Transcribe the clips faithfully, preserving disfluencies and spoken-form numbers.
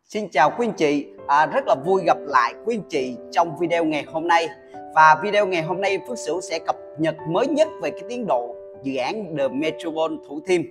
Xin chào quý anh chị, à, rất là vui gặp lại quý anh chị trong video ngày hôm nay. Và video ngày hôm nay Phước Sửu sẽ cập nhật mới nhất về cái tiến độ dự án The Metropole Thủ Thiêm.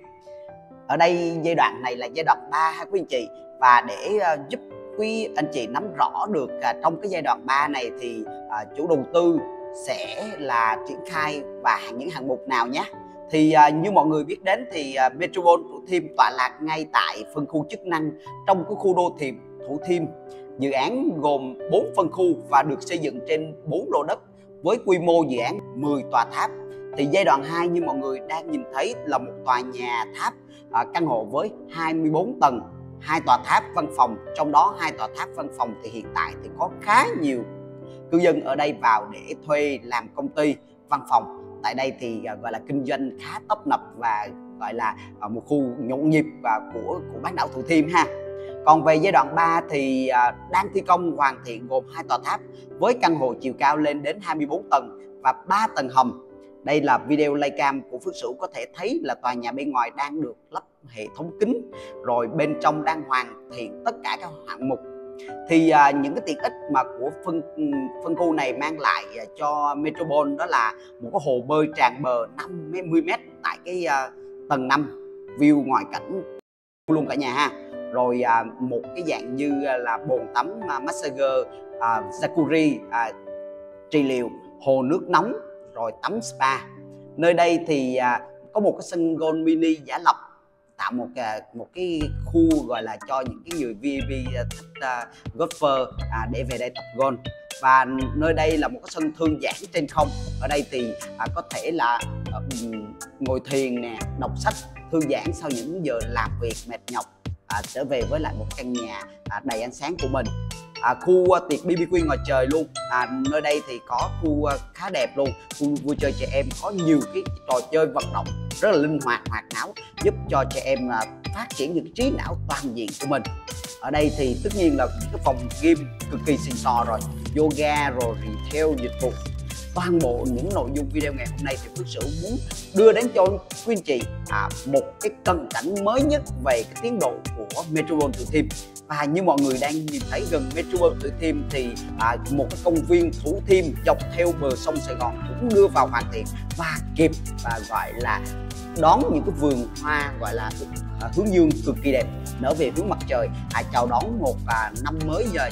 Ở đây giai đoạn này là giai đoạn ba ha quý anh chị. Và để uh, giúp quý anh chị nắm rõ được uh, trong cái giai đoạn ba này thì uh, chủ đầu tư sẽ là triển khai và những hạng mục nào nhé. Thì uh, như mọi người biết đến thì uh, Metropole Thủ Thiêm tọa lạc ngay tại phân khu chức năng trong cái khu đô thị Thủ Thiêm. Dự án gồm bốn phân khu và được xây dựng trên bốn lô đất với quy mô dự án mười tòa tháp. Thì giai đoạn hai như mọi người đang nhìn thấy là một tòa nhà tháp uh, căn hộ với hai mươi bốn tầng, hai tòa tháp văn phòng, trong đó hai tòa tháp văn phòng thì hiện tại thì có khá nhiều cư dân ở đây vào để thuê làm công ty văn phòng. Tại đây thì uh, gọi là kinh doanh khá tấp nập và gọi là uh, một khu nhộn nhịp uh, của của bán đảo Thủ Thiêm ha. Còn về giai đoạn ba thì uh, đang thi công hoàn thiện gồm hai tòa tháp với căn hộ chiều cao lên đến hai mươi bốn tầng và ba tầng hầm. Đây là video livecam của Phước Sửu có thể thấy là tòa nhà bên ngoài đang được lắp hệ thống kính, rồi bên trong đang hoàn thiện tất cả các hạng mục. Thì uh, những cái tiện ích mà của phân phân khu này mang lại uh, cho Metropole đó là một cái hồ bơi tràn bờ năm mươi mét tại cái uh, tầng năm, view ngoại cảnh luôn cả nhà ha. Rồi uh, một cái dạng như là bồn tắm uh, massage, uh, jacuzzi, uh, trị liệu, hồ nước nóng, rồi tắm spa. Nơi đây thì uh, có một cái sân golf mini giả lập, tạo một uh, một cái khu gọi là cho những cái người vi ai pi uh, thích uh, golfer uh, để về đây tập golf. Và nơi đây là một cái sân thư giãn trên không. Ở đây thì uh, có thể là uh, ngồi thiền nè, đọc sách, thư giãn sau những giờ làm việc mệt nhọc, uh, trở về với lại một căn nhà uh, đầy ánh sáng của mình. À, khu uh, tiệc bê bê quy ngoài trời luôn. À, nơi đây thì có khu uh, khá đẹp luôn, khu vui chơi trẻ em, có nhiều cái trò chơi vận động rất là linh hoạt, hoạt não, giúp cho trẻ em uh, phát triển những trí não toàn diện của mình. Ở đây thì tất nhiên là những cái phòng gym cực kỳ xịn sò rồi, yoga rồi retail dịch vụ. Toàn bộ những nội dung video ngày hôm nay thì Phước Sửu muốn đưa đến cho quý anh chị à, một cái cận cảnh mới nhất về cái tiến độ của Metropole Thủ Thiêm. Và như mọi người đang nhìn thấy gần Metropole Thủ Thiêm thì à, một cái công viên Thủ Thiêm dọc theo bờ sông Sài Gòn cũng đưa vào hoàn thiện và kịp và gọi là đón những cái vườn hoa gọi là à, hướng dương cực kỳ đẹp nở về hướng mặt trời, à, chào đón một à, năm mới giờ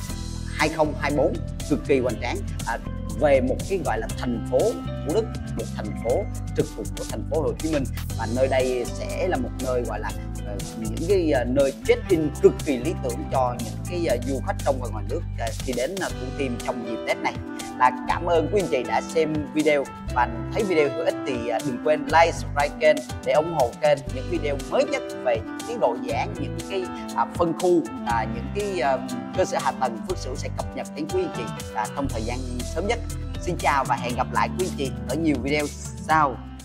hai không hai tư cực kỳ hoành tráng, à, về một cái gọi là thành phố Thủ Đức, một thành phố trực thuộc của thành phố Hồ Chí Minh. Và nơi đây sẽ là một nơi gọi là uh, những cái uh, nơi check-in cực kỳ lý tưởng cho những cái uh, du khách trong và ngoài nước uh, khi đến uh, Thủ Thiêm trong dịp Tết này. Là cảm ơn quý anh chị đã xem video và thấy video hữu ích thì uh, đừng quên like, subscribe kênh để ủng hộ kênh những video mới nhất về tiến độ dự án, những cái uh, phân khu, uh, những cái uh, cơ sở hạ tầng. Phước Sửu sẽ cập nhật đến quý anh chị uh, trong thời gian sớm nhất. Xin chào và hẹn gặp lại quý anh chị ở nhiều video sau.